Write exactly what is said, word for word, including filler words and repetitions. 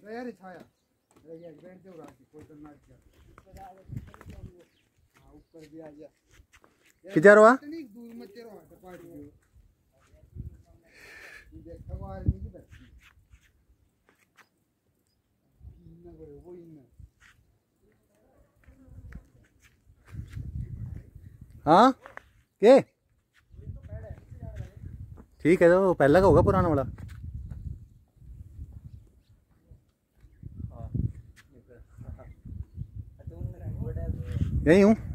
यार छाया अरे यार बैठ जाओ रात कोई तो ना क्या हां ऊपर भी आ जा किधर हुआ इतनी दूर मत तेरा हाथ पाड़ दियो देख सवार नहीं किधर ना करे वो इन हाँ के ठीक है तो पहला का होगा पुराना वाला यही हूँ।